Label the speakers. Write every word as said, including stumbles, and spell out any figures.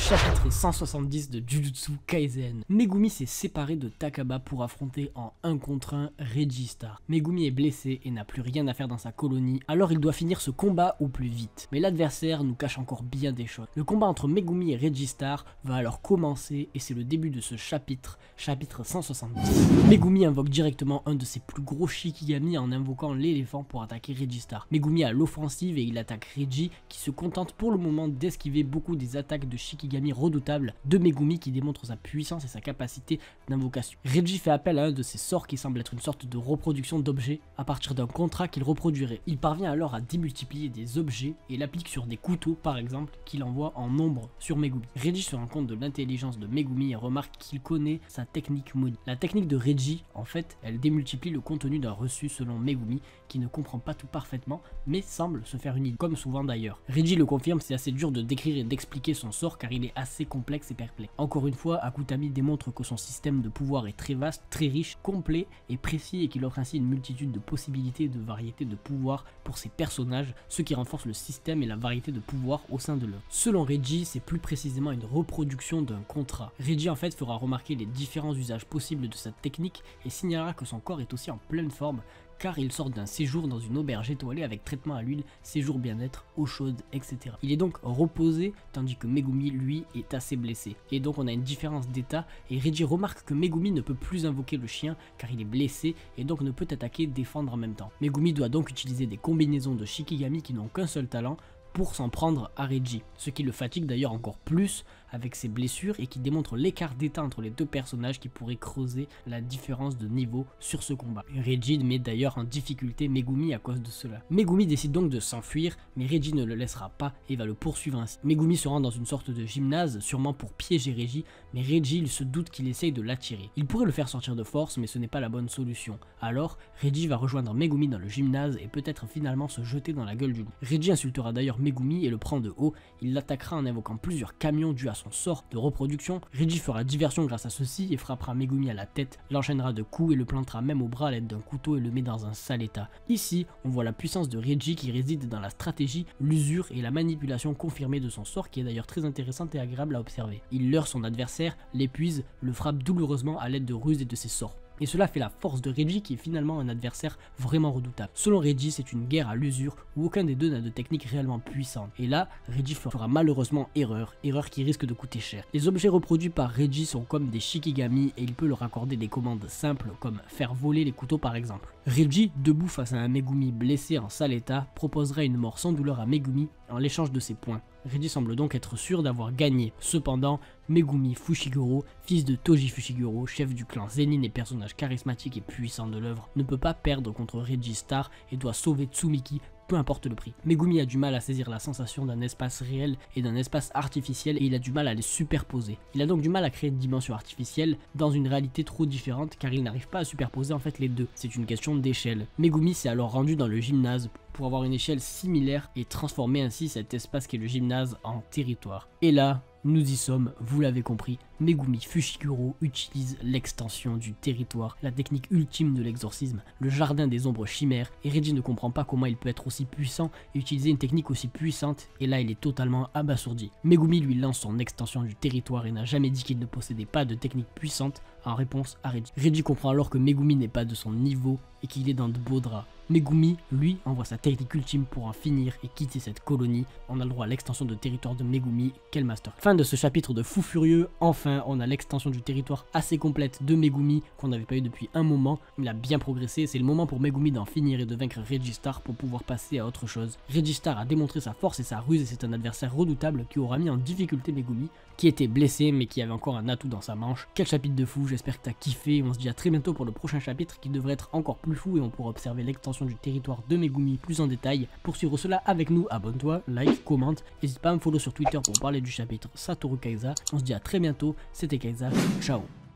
Speaker 1: Chapitre cent soixante-dix de Jujutsu Kaisen. Megumi s'est séparé de Takaba pour affronter en un contre un Regista. Megumi est blessé et n'a plus rien à faire dans sa colonie, alors il doit finir ce combat au plus vite. Mais l'adversaire nous cache encore bien des choses. Le combat entre Megumi et Registar va alors commencer et c'est le début de ce chapitre, chapitre cent soixante-dix. Megumi invoque directement un de ses plus gros Shikigami en invoquant l'éléphant pour attaquer Registar. Megumi a l'offensive et il attaque Reiji qui se contente pour le moment d'esquiver beaucoup des attaques de Shikigami redoutables de Megumi qui démontre sa puissance et sa capacité d'invocation. Reiji fait appel à un de ses sorts qui semble être une sorte de reproduction d'objets à partir d'un contrat qu'il reproduirait. Il parvient alors à démultiplier des objets et l'applique sur des couteaux par exemple qu'il envoie en nombre sur Megumi. Reiji se rend compte de l'intelligence de Megumi et remarque qu'il connaît sa technique maudite. La technique de Reiji, en fait, elle démultiplie le contenu d'un reçu selon Megumi qui ne comprend pas tout parfaitement mais semble se faire une idée, comme souvent d'ailleurs. Reiji le confirme, c'est assez dur de décrire et d'expliquer son sort car il est assez complexe et perplexe. Encore une fois, Akutami démontre que son système de pouvoir est très vaste, très riche, complet et précis et qu'il offre ainsi une multitude de possibilités et de variétés de pouvoirs pour ses personnages, ce qui renforce le système et la variété de pouvoirs au sein de l'œuvre. Selon Reiji, c'est plus précisément une reproduction d'un contrat. Reiji en fait fera remarquer les différents usages possibles de cette technique et signalera que son corps est aussi en pleine forme car il sort d'un séjour dans une auberge étoilée avec traitement à l'huile, séjour bien-être, eau chaude, et cetera. Il est donc reposé, tandis que Megumi, lui, est assez blessé. Et donc on a une différence d'état, et Reiji remarque que Megumi ne peut plus invoquer le chien, car il est blessé, et donc ne peut attaquer et défendre en même temps. Megumi doit donc utiliser des combinaisons de Shikigami qui n'ont qu'un seul talent, pour s'en prendre à Reiji, ce qui le fatigue d'ailleurs encore plus avec ses blessures et qui démontre l'écart d'état entre les deux personnages qui pourrait creuser la différence de niveau sur ce combat. Reiji met d'ailleurs en difficulté Megumi à cause de cela. Megumi décide donc de s'enfuir, mais Reiji ne le laissera pas et va le poursuivre ainsi. Megumi se rend dans une sorte de gymnase, sûrement pour piéger Reiji, mais Reiji il se doute qu'il essaye de l'attirer. Il pourrait le faire sortir de force, mais ce n'est pas la bonne solution. Alors, Reiji va rejoindre Megumi dans le gymnase et peut-être finalement se jeter dans la gueule du loup. Reiji insultera d'ailleurs Megumi et le prend de haut, il l'attaquera en invoquant plusieurs camions dus à son sort de reproduction. Reiji fera diversion grâce à ceci et frappera Megumi à la tête, l'enchaînera de coups et le plantera même au bras à l'aide d'un couteau et le met dans un sale état. Ici, on voit la puissance de Reiji qui réside dans la stratégie, l'usure et la manipulation confirmée de son sort qui est d'ailleurs très intéressante et agréable à observer. Il leurre son adversaire, l'épuise, le frappe douloureusement à l'aide de ruses et de ses sorts. Et cela fait la force de Reiji qui est finalement un adversaire vraiment redoutable. Selon Reiji, c'est une guerre à l'usure où aucun des deux n'a de technique réellement puissante. Et là, Reiji fera malheureusement erreur, erreur qui risque de coûter cher. Les objets reproduits par Reiji sont comme des Shikigami et il peut leur accorder des commandes simples comme faire voler les couteaux par exemple. Reiji, debout face à un Megumi blessé en sale état, proposerait une mort sans douleur à Megumi en l'échange de ses points. Reiji semble donc être sûr d'avoir gagné. Cependant, Megumi Fushiguro, fils de Toji Fushiguro, chef du clan Zenin et personnage charismatique et puissant de l'œuvre, ne peut pas perdre contre Registar et doit sauver Tsumiki, peu importe le prix. Megumi a du mal à saisir la sensation d'un espace réel et d'un espace artificiel et il a du mal à les superposer. Il a donc du mal à créer une dimension artificielle dans une réalité trop différente car il n'arrive pas à superposer en fait les deux. C'est une question d'échelle. Megumi s'est alors rendu dans le gymnase pour avoir une échelle similaire et transformer ainsi cet espace qu'est le gymnase en territoire. Et là, nous y sommes, vous l'avez compris, Megumi Fushiguro utilise l'extension du territoire, la technique ultime de l'exorcisme, le jardin des ombres chimères, et Reiji ne comprend pas comment il peut être aussi puissant et utiliser une technique aussi puissante, et là il est totalement abasourdi. Megumi lui lance son extension du territoire et n'a jamais dit qu'il ne possédait pas de technique puissante en réponse à Reiji. Reiji comprend alors que Megumi n'est pas de son niveau et qu'il est dans de beaux draps. Megumi, lui, envoie sa technique ultime pour en finir et quitter cette colonie. On a le droit à l'extension de territoire de Megumi, quel master. Fin de ce chapitre de fou furieux, enfin on a l'extension du territoire assez complète de Megumi qu'on n'avait pas eu depuis un moment. Il a bien progressé, c'est le moment pour Megumi d'en finir et de vaincre Registar pour pouvoir passer à autre chose. Registar a démontré sa force et sa ruse et c'est un adversaire redoutable qui aura mis en difficulté Megumi, qui était blessé mais qui avait encore un atout dans sa manche. Quel chapitre de fou, j'espère que t'as kiffé, on se dit à très bientôt pour le prochain chapitre qui devrait être encore plus fou et on pourra observer l'extension du territoire de Megumi plus en détail. Pour suivre cela avec nous, abonne-toi, like, commente, n'hésite pas à me follow sur Twitter pour parler du chapitre Satoru Kaiza. On se dit à très bientôt, c'était Kaiza, ciao.